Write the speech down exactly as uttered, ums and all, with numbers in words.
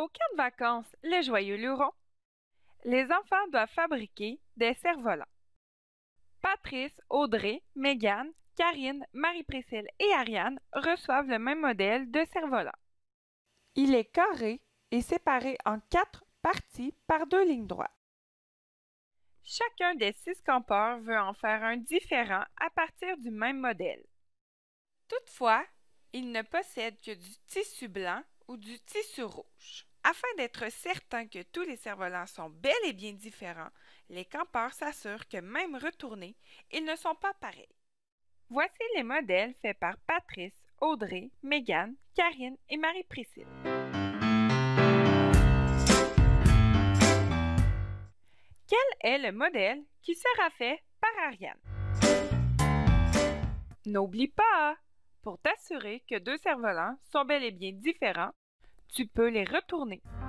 Au camp de vacances Les Joyeux Lurons, les enfants doivent fabriquer des cerfs-volants. Patrice, Audrey, Mégane, Karine, Marie-Priscille et Ariane reçoivent le même modèle de cerf-volant. Il est carré et séparé en quatre parties par deux lignes droites. Chacun des six campeurs veut en faire un différent à partir du même modèle. Toutefois, ils ne possèdent que du tissu blanc ou du tissu rouge. Afin d'être certains que tous les cerfs-volants sont bel et bien différents, les campeurs s'assurent que même retournés, ils ne sont pas pareils. Voici les modèles faits par Patrice, Audrey, Mégane, Karine et Marie-Priscille. Quel est le modèle qui sera fait par Ariane? N'oublie pas, pour t'assurer que deux cerfs-volants sont bel et bien différents, tu peux les retourner.